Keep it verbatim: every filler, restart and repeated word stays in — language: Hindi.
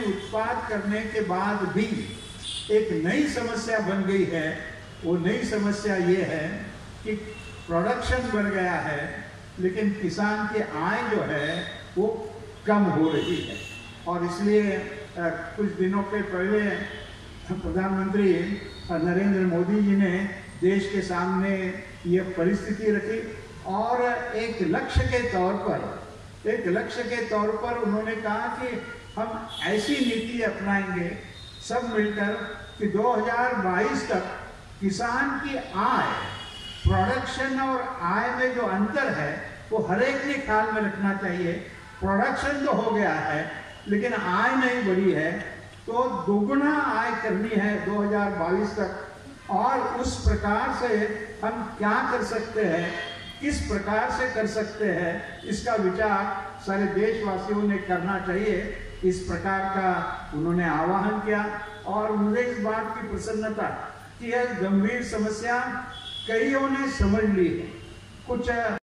उत्पाद करने के बाद भी एक नई समस्या बन गई है। वो नई समस्या ये है कि प्रोडक्शन बढ़ गया है लेकिन किसान की आय जो है वो कम हो रही है। और इसलिए कुछ दिनों के पहले प्रधानमंत्री नरेंद्र मोदी जी ने देश के सामने ये परिस्थिति रखी और एक लक्ष्य के तौर पर एक लक्ष्य के तौर पर उन्होंने कहा कि हम ऐसी नीति अपनाएंगे सब मिलकर कि दो हज़ार बाईस तक किसान की आय, प्रोडक्शन और आय में जो अंतर है वो हर एक ने ख्याल में रखना चाहिए। प्रोडक्शन तो हो गया है लेकिन आय नहीं बढ़ी है, तो दोगुना आय करनी है दो हज़ार बाईस तक। और उस प्रकार से हम क्या कर सकते हैं, किस प्रकार से कर सकते हैं, इसका विचार सारे देशवासियों ने करना चाहिए। इस प्रकार का उन्होंने आह्वान किया और मुझे इस बात की प्रसन्नता कि यह गंभीर समस्या कईयों ने समझ ली है। कुछ